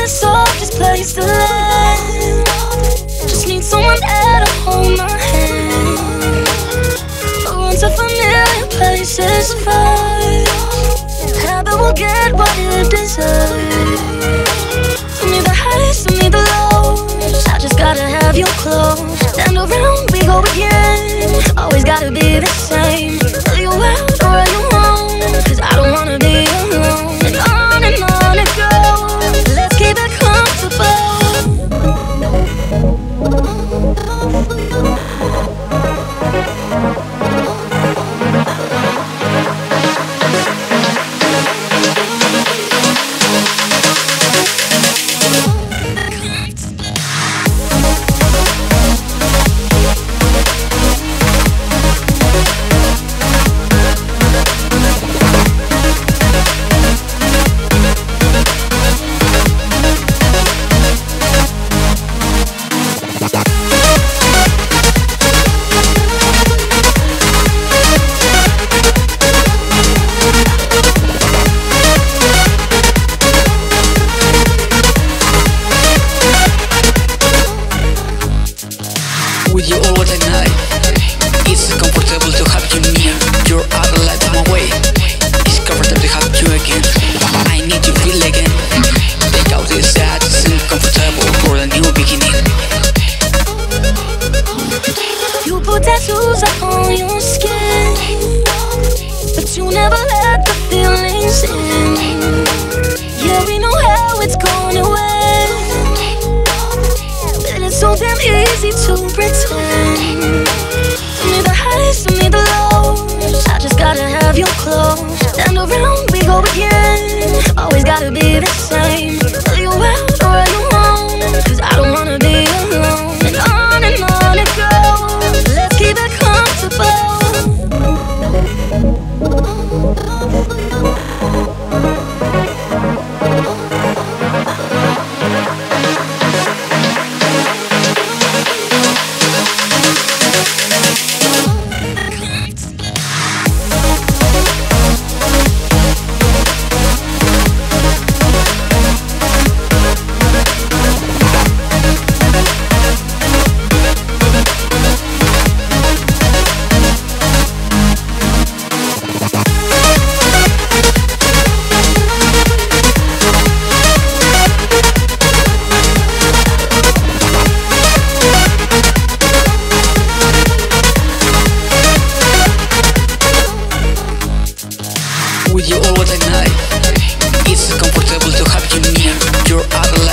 the softest place to land. Just need someone there to hold my hand. Once a familiar place is fine, habit will get what it deserves. Don't need the highs, don't need the lows, I just gotta have you close. And around we go again, always gotta be the same. Are you out or are you home? Cause I don't wanna be alone. And on it goes, let's keep it comfortable. With you always at night, it's comfortable to have you near. You're out of light on my way, it's comfortable to have you again. I need to feel again. Take out this sad, it's uncomfortable for a new beginning. You put tattoos up on your skin, but you never let the feelings in. Yeah, we know how it's gonna end, but it's so damn easy to pretend. Don't need the highs, don't need the lows, I just gotta have you close. And around we go again, always gotta be the same. Are you out or are you home? Cause I don't wanna be alone. And on it goes, let's keep it comfortable. With you always at night, it's comfortable to have you near. You're out of